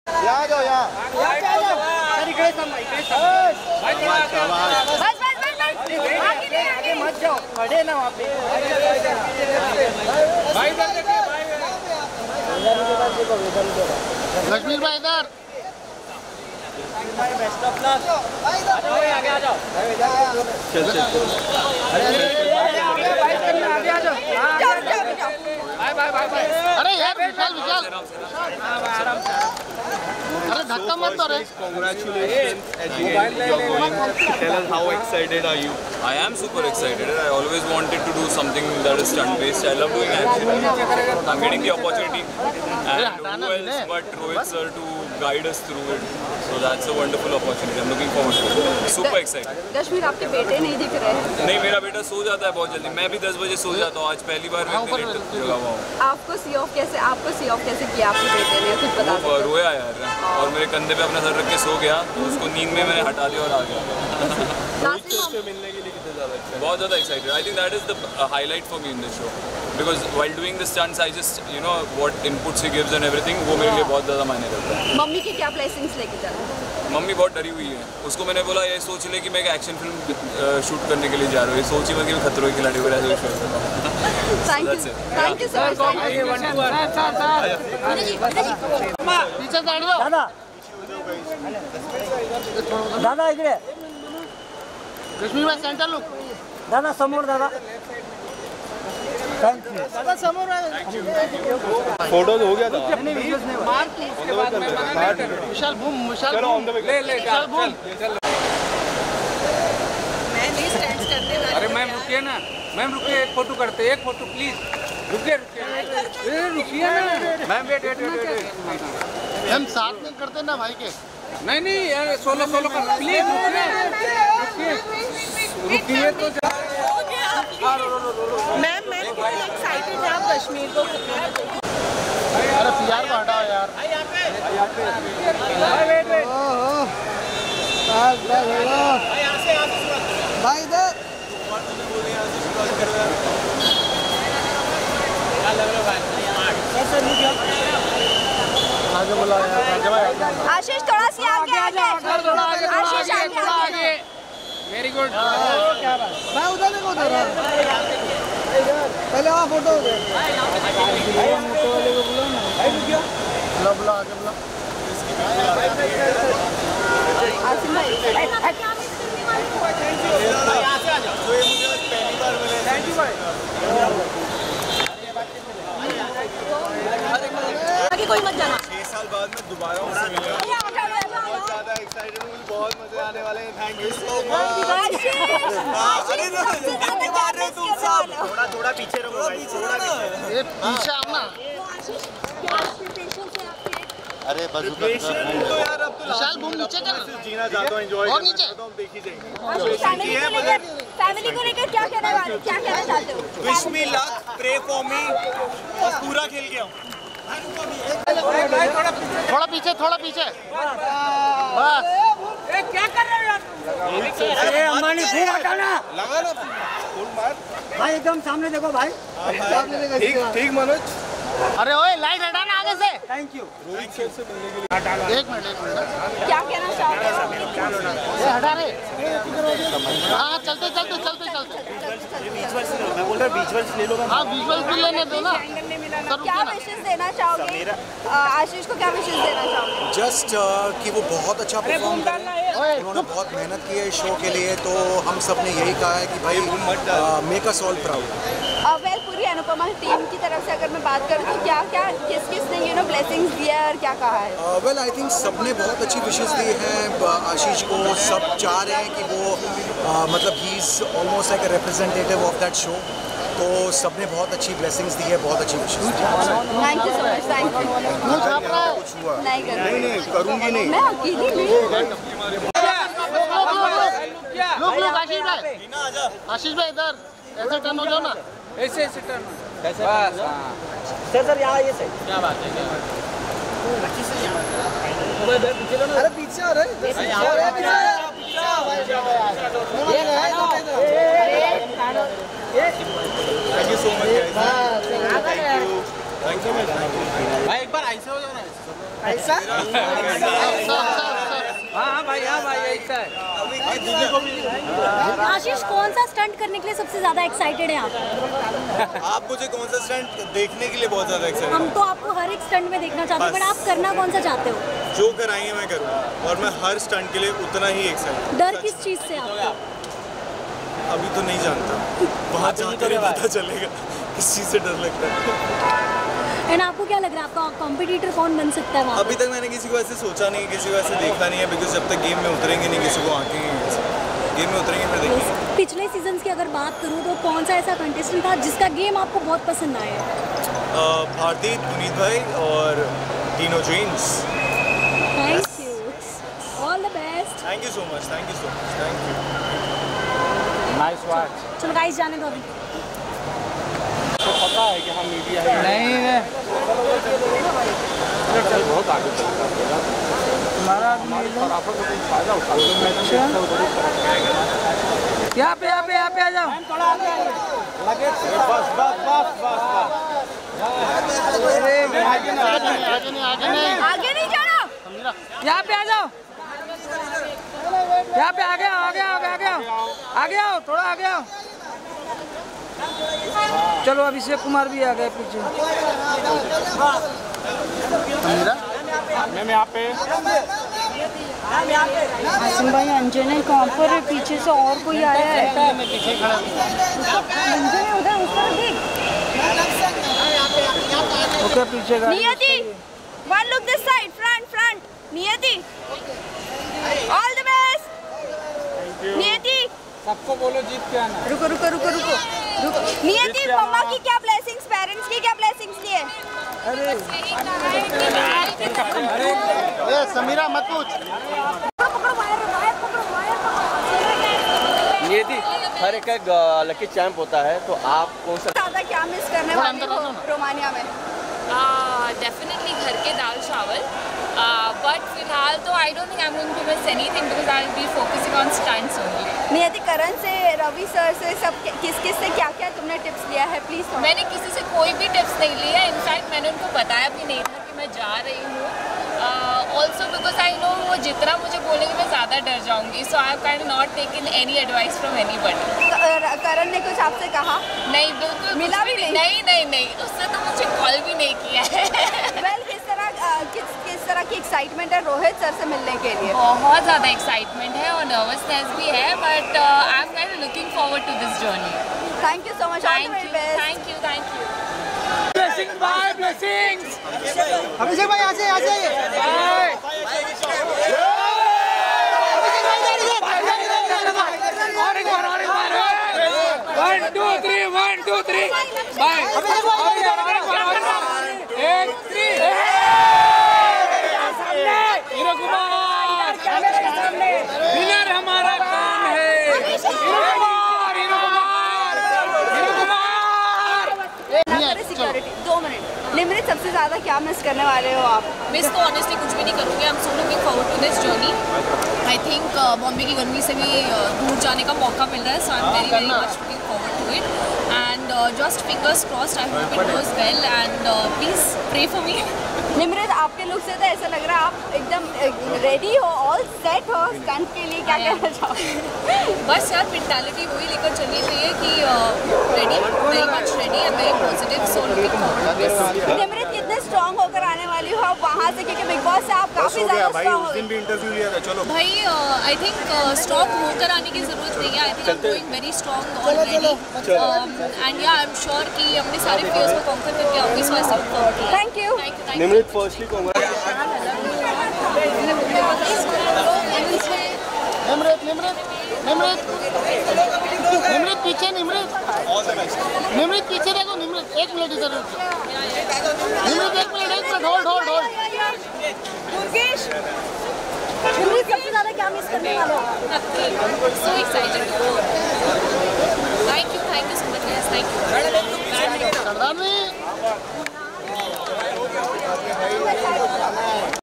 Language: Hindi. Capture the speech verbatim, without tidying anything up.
यहाँ जाओ यहाँ। इकडे थांबा, इकडे थांबा। बस बस बस बस आगे आगे मत जाओ, खड़े ना वहाँ पे। भाई इधर देखिए, भाई लक्ष्मी भाई इधर। Best of luck. आगे आ जाओ। चल चल आगे आ जाओ। Bye bye bye bye. अरे यार विशाल विशाल अरे धक्का मत मारो। Congratulations again. You're going. Tell us how excited are you? I am super excited. I always wanted to do something that is stunt based. I love doing action. I'm getting the opportunity. And who else but Rohit sir to guide us through it. So that's a wonderful opportunity. I'm looking forward to it. Super excited. Kashmir आपके बेटे नहीं दिख रहे हैं। नहीं, मेरा बेटा सो जाता है बहुत जल्दी। मैं भी दस बजे सो जाता हूँ। आज पहली बार मैं इतने लेट जगा हुआ हूँ। आपको सी ऑफ कैसे आपको सी ऑफ कैसे किया आपके बेटे ने, कुछ बता वो रोया यार और मेरे कंधे पे अपना सर रख के सो गया, तो उसको नींद में मैंने हटा दिया और आ गया। मिलने के लिए कितने ज़्यादा excited? बहुत ज़्यादा excited. I think that is the highlight for me in this show, because while doing the stunts I just you know what inputs he gives and everything, वो मेरे लिए बहुत ज़्यादा मायने करता है। मम्मी की क्या ब्लेसिंग्स लेके जा रहे हैं? मम्मी बहुत डरी हुई है। उसको मैंने बोला ये सोच ले कि मैं एक एक्शन फिल्म शूट करने के लिए जा रहा हूँ, ये सोची मैं कि मैं खतरों के खिलाड़ी वगैरह से शूट कर रहा हूँ। Thank you thank you so much. पीछे साइड दो दादा। दादा इकडे लक्ष्मी भाई सेंटर लुक। दादा समोर दादा। थैंक यू दादा समोर। Photos हो गया था। नहीं वीडियोस नहीं मार उसके बाद में विशाल बूम विशाल चलो ऑन द वे। ले ले विशाल बूम। मैं नहीं स्टैंड करने वाली। अरे मैम रुकिए ना, मैम रुकिए, एक फोटो करते, एक फोटो प्लीज। रुकिए रुकिए रुकिए ना मैम। वेट वेट वेट हम साथ में करते ना भाई के। नहीं नहीं यार, सोलो सोलो कर प्लीज। रुकिए रुकिए तो मैम मैं एक्साइटेड हूँ आप कश्मीर को। अरे पीआर को हटाओ यार। भाई इधर आगे बोला यार। आशीष थोड़ा सी आगे आगे आशीष आगे। Very good. क्या बात भाई उधर देखो उधर पहले वहाँ फोटो बुला बुला आगे बुला। आसिम भाई थैंक यू भाई। आगे कोई मत जाना। छह साल बाद में दोबारा उनसे मिला। बहुत ज़्यादा एक्साइटेड हूँ, बहुत मजे आने वाले हैं। Thank you so much. थोड़ा थोड़ा पीछे रहो भाई, थोड़ा पीछे। ये पीछे आओ ना। अरे बस तो यार अब तो विशाल बूम नीचे कर। जीना चाहता हूँ, एंजॉय और नीचे देखी जाएगी। फैमिली को लेकर क्या कहना क्या कहना चाहते हो? Wish me luck, pray for me, और पूरा खेल गया हूँ। थोड़ा पीछे थोड़ा पीछे बस। क्या कर रहे हो यार? अरे अंबानी फूल हटाना। लगा ना फुल मार भाई एकदम सामने देखो भाई। ठीक ठीक मनोज। अरे ओए लाइट हटाना आगे से। Thank you. रोहित सर से मिलने के लिए एक मिनट एक मिनट क्या कहना चाहते हो? ये हटा रहे। हाँ चलते चलते चलते चलते। मैं बोल रहा बीच ले लो। हाँ विजुअल्स भी लेने दो ना। क्या विशेष देना चाहोगे आशीष को? क्या विशेष देना चाहोगे? जस्ट uh, कि वो बहुत अच्छा परफॉर्म करें। उन्होंने बहुत मेहनत की है इस शो के लिए, तो हम सब ने यही कहा है कि भाई make us all proud. Well पूरी अनुपमा टीम की तरफ से अगर मैं बात करूँ तो क्या क्या किस किस ने यू नो ब्लेसिंग्स दिया है और क्या कहा है? वेल आई थिंक सबने बहुत अच्छी विशेष दी हैं आशीष को। सब चाह रहे हैं कि वो uh, मतलब he is almost like a representative of that show, तो सबने बहुत अच्छी ब्लेसिंग्स दी है, बहुत अच्छी विशेष दी है। Thank you so much. Thank you. कुछ हुआ नहीं कर नहीं नहीं करूँगी नहीं। मैं अकेली नहीं। लोग लोग आशीष भाई आशीष भाई इधर ऐसे टर्न हो जाओ ना। ऐसे ऐसे टर्न बस। हाँ सर सर यहाँ ये सही। क्या बात है? अरे पीछे आ रहे thank you so much. Thank you thank you भाई एक बार ऐसे हो जाओ ना। ऐसा हाँ हाँ भाई, हाँ भाई, ऐसा है। आशीष, कौन सा स्टंट करने के लिए सबसे ज्यादा एक्साइटेड हैं आप? आप मुझे कौन सा स्टंट देखने के लिए बहुत ज्यादा एक्साइटेड? हम तो आपको हर एक स्टंट में देखना चाहते हैं, बट आप करना कौन सा चाहते हो? जो कराएंगे मैं करूँगा, और मैं हर स्टंट के लिए उतना ही एक्साइटेड। डर किस चीज से आपको? अभी तो नहीं जानता, वहाँ जाकर ही पता चलेगा किस चीज़ से डर लगता है। एंड आपको क्या लग रहा है, आपका कॉम्पिटिटर कौन बन सकता है वहाँ? अभी तक मैंने किसी को ऐसे सोचा नहीं, किसी को ऐसे देखा नहीं है, बिकॉज जब तक गेम में उतरेंगे नहीं किसी को आके गेम में उतरेंगे फिर देखेंगे। पिछले सीजन की अगर बात करूँ तो कौन सा ऐसा कंटेस्टेंट था जिसका गेम आपको बहुत पसंद आया? भारती, पुनीत भाई और Dino James. Thank you, all the best. Thank you so much, thank you so much, thank you. Nice watch. चलो गाइस, जाने दो अभी। तो पता है कि हम मीडिया है नहीं है, बहुत आगे चलता है हमारा आदमी फटाफट को फायदा उठा लो। यहाँ पे यहाँ पे यहाँ पे आ जाओ, लगे बस बस बस बस आगे नहीं आगे नहीं आगे नहीं आगे नहीं जाना। यहाँ पे आ जाओ, यहाँ पे आगे आओ, आगे आओ, आगे आओ, आगे आओ, थोड़ा आगे आओ। चलो, अभिषेक कुमार भी आ गए पीछे। मैम यहाँ पे आसिम भाई, अंजन है कहाँ पर है? पीछे से और कोई आया है? अंजन है उधर, उस तरफ देख। ओके, पीछे का नियति, one look this side, front front. नियति, all the best. नियति, सबको बोलो जीत के आना। रुको रुको रुको रुको रुको। नियति, मम्मा की क्या ब्लेसिंग्स, पेरेंट्स की क्या ब्लेसिंग्स लिए? ए समीरा मत पूछ। ये थी हर एक का लकी चैंप होता है, तो आप कौन सा ज्यादा क्या मिस करने वाले हो रोमानिया में? डेफिनेटली घर के दाल चावल, बट फिलहाल तो I don't think I am going to miss anything because I will be focusing on stunts only. Niyati, Karan से, रवि सर से, सब किस किस से क्या क्या तुमने टिप्स लिया है? प्लीज। मैंने किसी से कोई भी टिप्स नहीं लिया, इनफैक्ट मैंने उनको बताया भी नहीं था कि मैं जा रही हूँ। ऑल्सो बिकॉज आई नो वो जितना मुझे बोलेंगे मैं ज़्यादा डर जाऊँगी, so I have kind not taken any advice from anybody. Karan ने कुछ आपसे कहा? नहीं, बिल्कुल मिला भी नहीं, नहीं? नहीं नहीं नहीं, उससे तो मुझे कॉल भी नहीं किया है। वेल, किस तरह किस किस तरह की एक्साइटमेंट है रोहित सर से मिलने के लिए? बहुत ज़्यादा एक्साइटमेंट है और नर्वसनेस भी है, but I am kind looking forward to this journey. Thank you so much, thank you thank you thank you. Blessings bye, blessings. Abhishek भाई आ जाइए, आ जाइए। One two three, one two three, bye. एक थ्री, हीरो कुमार विनर हमारा कौन है? Hero Kumar, hero Kumar, hero Kumar. Security, दो मिनट। निमृत, सबसे ज्यादा क्या मिस करने वाले हो आप? मिस तो ऑनेस्टली कुछ भी नहीं करूँगी, I am so looking forward to this journey. I think Bombay की गर्मी से भी uh, दूर जाने का मौका मिल रहा है, so I am very very much looking forward to it and just fingers crossed, I hope it goes well and please pray for me. Nimrit, आपके लुक से तो ऐसा लग रहा है आप एकदम रेडी हो, ऑल सेट हो स्टंट के लिए, क्या कहना चाहोगे? बस यार, मेंटालिटी वही लेकर चलनी चाहिए कि ready, very much ready and very positive, so looking forward to this. Nimrit, कितने स्ट्रांग होकर आने वाली हो आप वहाँ से, क्योंकि बिग बॉस से आप काफी ज्यादा स्ट्रांग हो? दिन भी इंटरव्यू लिया था, चलो भाई आई थिंक स्ट्रॉन्ग होकर आने की जरूरत नहीं है, I think I am going very strong already and yeah I am sure कि अपने सारे फियर्स को कॉन्कर करके आऊंगी, so I look forward to. Thank you. Thank you. Nimrit firstly congrats. Nimrit Nimrit Nimrit Nimrit पीछे, निमृत निमृत पीछे देखो, निमृत एक मिनट इधर रुको। निमृत एक मिनट, एक minute, hold hold hold. Mukesh, Nimrit, सबसे ज्यादा क्या मिस करने वाले हो? Nothing. So excited. Thank you, thank you so much, guys. Thank you. Sardar ji